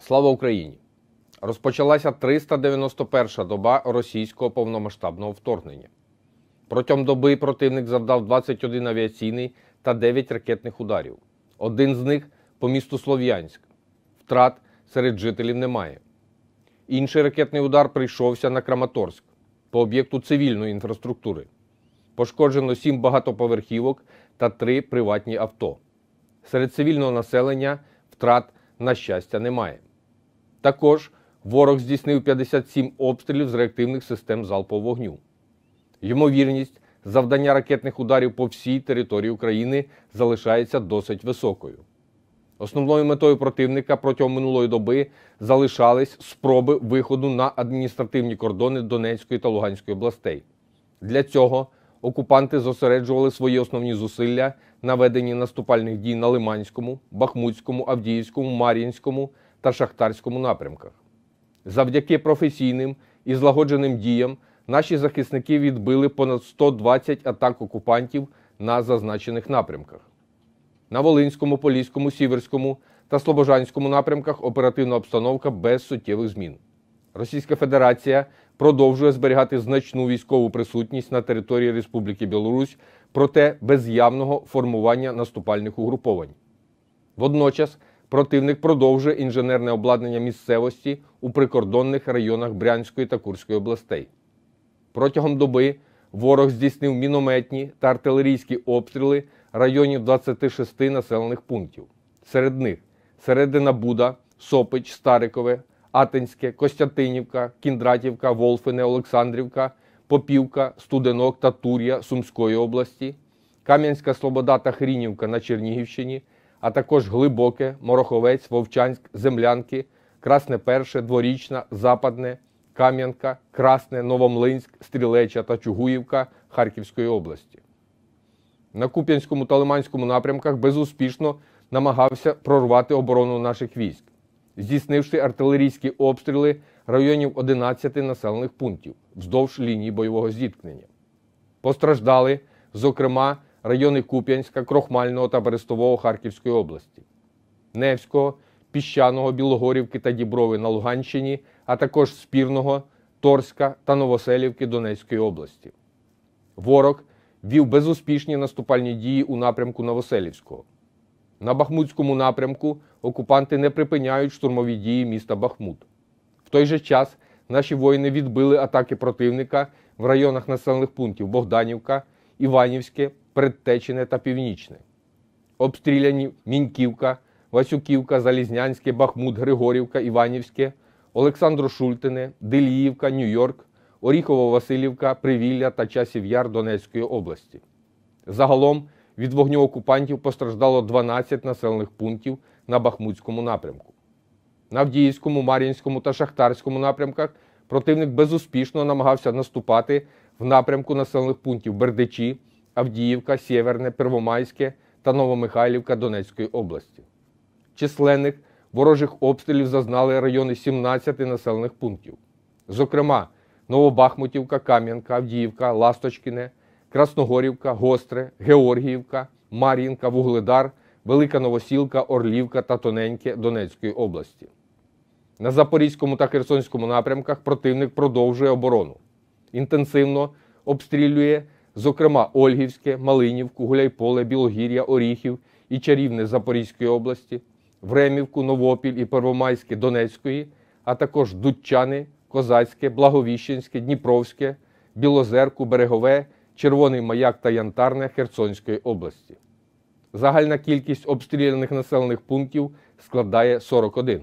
Слава Україні! Розпочалася 391-ша доба російського повномасштабного вторгнення. Протягом доби противник завдав 21 авіаційний та 9 ракетних ударів. Один з них по місту Слов'янськ. Втрат серед жителів немає. Інший ракетний удар прийшовся на Краматорськ, по об'єкту цивільної інфраструктури. Пошкоджено 7 багатоповерхівок та 3 приватні авто. Серед цивільного населення втрат, на щастя, немає. Також ворог здійснив 57 обстрілів з реактивних систем залпового вогню. Ймовірність завдання ракетних ударів по всій території України залишається досить високою. Основною метою противника протягом минулої доби залишались спроби виходу на адміністративні кордони Донецької та Луганської областей. Для цього окупанти зосереджували свої основні зусилля на веденні наступальних дій на Лиманському, Бахмутському, Авдіївському, Мар'їнському та Шахтарському напрямках. Завдяки професійним і злагодженим діям наші захисники відбили понад 120 атак окупантів на зазначених напрямках. На Волинському, Поліському, Сіверському та Слобожанському напрямках оперативна обстановка без суттєвих змін. Російська Федерація продовжує зберігати значну військову присутність на території Республіки Білорусь, проте без явного формування наступальних угруповань. Водночас противник продовжує інженерне обладнання місцевості у прикордонних районах Брянської та Курської областей. Протягом доби ворог здійснив мінометні та артилерійські обстріли районів 26 населених пунктів. Серед них Середина Буда, Сопич, Старикове, Атинське, Костянтинівка, Кіндратівка, Волфине, Олександрівка, Попівка, Студенок та Тур'я Сумської області, Кам'янська Слобода та Хрінівка на Чернігівщині, а також Глибоке, Мороховець, Вовчанськ, Землянки, Красне Перше, Дворічна, Западне, Кам'янка, Красне, Новомлинськ, Стрілеча та Чугуївка Харківської області. На Куп'янському та Лиманському напрямках безуспішно намагався прорвати оборону наших військ, здійснивши артилерійські обстріли районів 11 населених пунктів вздовж лінії бойового зіткнення. Постраждали, зокрема, райони Куп'янська, Крохмального та Берестового Харківської області, Невського, Піщаного, Білогорівки та Діброви на Луганщині, а також Спірного, Торська та Новоселівки Донецької області. Ворог вів безуспішні наступальні дії у напрямку Новоселівського. На Бахмутському напрямку окупанти не припиняють штурмові дії міста Бахмут. В той же час наші воїни відбили атаки противника в районах населених пунктів Богданівка, Іванівське, Предтечене та Північне. Обстріляні Міньківка, Васюківка, Залізнянське, Бахмут, Григорівка, Іванівське, Олександро-Шультине, Деліївка, Нью-Йорк, Оріхово-Василівка, Привілля та Часів Яр Донецької області. Загалом від вогню окупантів постраждало 12 населених пунктів на Бахмутському напрямку. На Авдіївському, Мар'їнському та Шахтарському напрямках противник безуспішно намагався наступати в напрямку населених пунктів Бердичі, Авдіївка, Сєверне, Первомайське та Новомихайлівка Донецької області. Численних ворожих обстрілів зазнали райони 17 населених пунктів. Зокрема, Новобахмутівка, Кам'янка, Авдіївка, Ласточкине, Красногорівка, Гостре, Георгіївка, Мар'їнка, Вугледар, Велика Новосілка, Орлівка та Тоненьке Донецької області. На Запорізькому та Херсонському напрямках противник продовжує оборону. Інтенсивно обстрілює, зокрема, Ольгівське, Малинівку, Гуляйполе, Білогір'я, Оріхів і Чарівне Запорізької області, Времівку, Новопіль і Первомайське Донецької, а також Дудчани, Козацьке, Благовіщенське, Дніпровське, Білозерку, Берегове, Червоний Маяк та Янтарне Херсонської області. Загальна кількість обстріляних населених пунктів складає 41.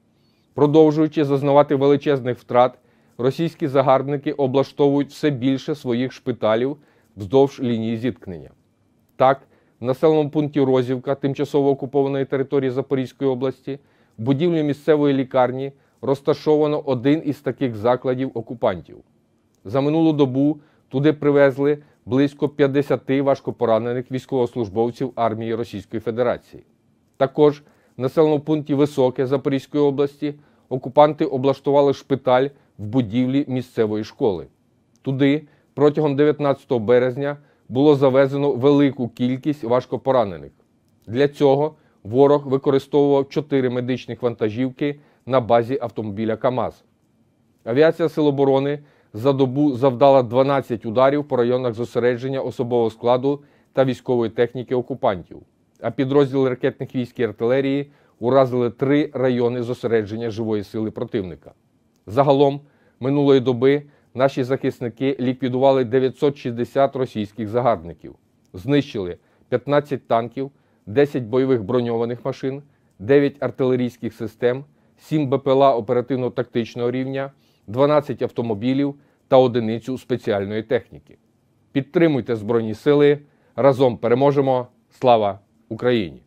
Продовжуючи зазнавати величезних втрат, російські загарбники облаштовують все більше своїх шпиталів вздовж лінії зіткнення. Так, в населеному пункті Розівка, тимчасово окупованої території Запорізької області, в будівлі місцевої лікарні розташовано один із таких закладів окупантів. За минулу добу туди привезли близько 50 важкопоранених військовослужбовців армії Російської Федерації. Також в населеному пункті Високе Запорізької області окупанти облаштували шпиталь в будівлі місцевої школи. Туди протягом 19 березня було завезено велику кількість важкопоранених. Для цього ворог використовував 4 медичних вантажівки на базі автомобіля КАМАЗ. Авіація Сил оборони за добу завдала 12 ударів по районах зосередження особового складу та військової техніки окупантів, а підрозділи ракетних військ і артилерії уразили 3 райони зосередження живої сили противника. Загалом, минулої доби наші захисники ліквідували 960 російських загарбників, знищили 15 танків, 10 бойових броньованих машин, 9 артилерійських систем, 7 БПЛА оперативно-тактичного рівня, 12 автомобілів та одиницю спеціальної техніки. Підтримуйте Збройні Сили. Разом переможемо. Слава Україні!